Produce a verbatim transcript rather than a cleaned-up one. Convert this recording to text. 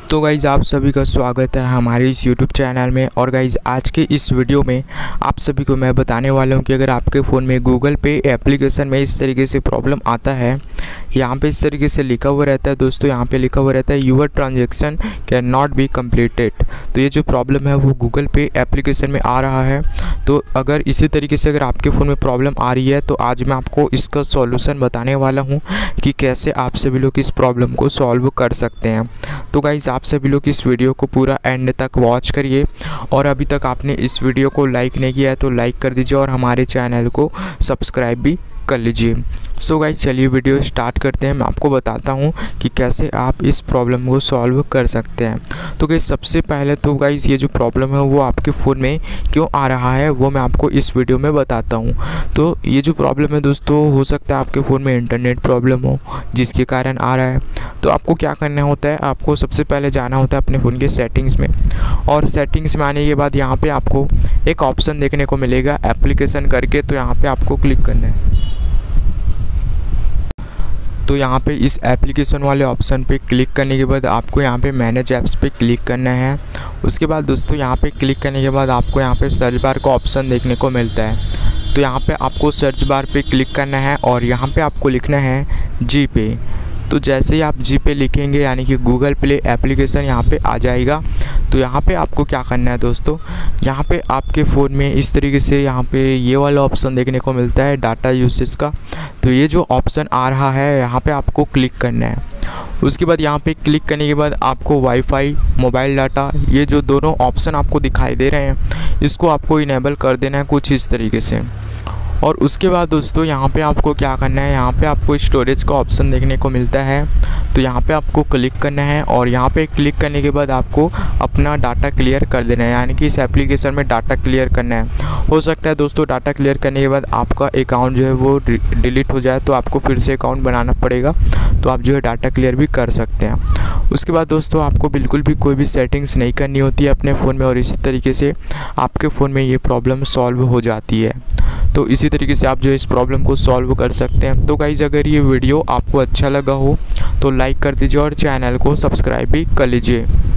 तो गाइज़ आप सभी का स्वागत है हमारे इस यूट्यूब चैनल में। और गाइज़ आज के इस वीडियो में आप सभी को मैं बताने वाला हूं कि अगर आपके फ़ोन में गूगल पे एप्लीकेशन में इस तरीके से प्रॉब्लम आता है, यहाँ पे इस तरीके से लिखा हुआ रहता है दोस्तों, यहाँ पे लिखा हुआ रहता है your transaction can not be completed. तो ये जो प्रॉब्लम है वो गूगल पे एप्लीकेशन में आ रहा है। तो अगर इसी तरीके से अगर आपके फ़ोन में प्रॉब्लम आ रही है तो आज मैं आपको इसका सॉल्यूशन बताने वाला हूँ कि कैसे आप सभी लोग इस प्रॉब्लम को सॉल्व कर सकते हैं। तो गाइज़ आप सभी लोग इस वीडियो को पूरा एंड तक वॉच करिए, और अभी तक आपने इस वीडियो को लाइक नहीं किया है तो लाइक कर दीजिए और हमारे चैनल को सब्सक्राइब भी कर लीजिए। सो गाइस चलिए वीडियो स्टार्ट करते हैं। मैं आपको बताता हूं कि कैसे आप इस प्रॉब्लम को सॉल्व कर सकते हैं। तो गाइस सबसे पहले तो गाइस ये जो प्रॉब्लम है वो आपके फ़ोन में क्यों आ रहा है वो मैं आपको इस वीडियो में बताता हूं। तो ये जो प्रॉब्लम है दोस्तों, हो सकता है आपके फ़ोन में इंटरनेट प्रॉब्लम हो जिसके कारण आ रहा है। तो आपको क्या करना होता है, आपको सबसे पहले जाना होता है अपने फ़ोन के सेटिंग्स में, और सेटिंग्स में आने के बाद यहाँ पर आपको एक ऑप्शन देखने को मिलेगा एप्लीकेशन करके। तो यहाँ पर आपको क्लिक करना है। तो यहाँ पे इस एप्लीकेशन वाले ऑप्शन पे क्लिक करने के बाद आपको यहाँ पे मैनेज ऐप्स पे क्लिक करना है। उसके बाद दोस्तों यहाँ पे क्लिक करने के बाद आपको यहाँ पे सर्च बार का ऑप्शन देखने को मिलता है। तो यहाँ पे आपको सर्च बार पे क्लिक करना है और यहाँ पे आपको लिखना है जी पे। तो जैसे ही आप जी पे लिखेंगे यानी कि गूगल प्ले एप्लीकेशन यहाँ पे आ जाएगा। तो यहाँ पे आपको क्या करना है दोस्तों, यहाँ पे आपके फ़ोन में इस तरीके से यहाँ पे ये वाला ऑप्शन देखने को मिलता है डाटा यूसेज का। तो ये जो ऑप्शन आ रहा है यहाँ पे आपको क्लिक करना है। उसके बाद यहाँ पे क्लिक करने के बाद आपको वाईफाई, मोबाइल डाटा, ये जो दोनों ऑप्शन आपको दिखाई दे रहे हैं इसको आपको इनेबल कर देना है कुछ इस तरीके से। और उसके बाद दोस्तों यहाँ पे आपको क्या करना है, यहाँ पे आपको स्टोरेज का ऑप्शन देखने को मिलता है। तो यहाँ पे आपको क्लिक करना है और यहाँ पे क्लिक करने के बाद आपको अपना डाटा क्लियर कर देना है, यानी कि इस एप्लीकेशन में डाटा क्लियर करना है। हो सकता है दोस्तों डाटा क्लियर करने के बाद आपका अकाउंट जो है वो डिलीट हो जाए, तो आपको फिर से अकाउंट बनाना पड़ेगा। तो आप जो है डाटा क्लियर भी कर सकते हैं। उसके बाद दोस्तों आपको बिल्कुल भी कोई भी सेटिंग्स नहीं करनी होती है अपने फ़ोन में, और इसी तरीके से आपके फ़ोन में ये प्रॉब्लम सॉल्व हो जाती है। तो इसी तरीके से आप जो इस प्रॉब्लम को सॉल्व कर सकते हैं। तो गाइज़ अगर ये वीडियो आपको अच्छा लगा हो तो लाइक कर दीजिए और चैनल को सब्सक्राइब भी कर लीजिए।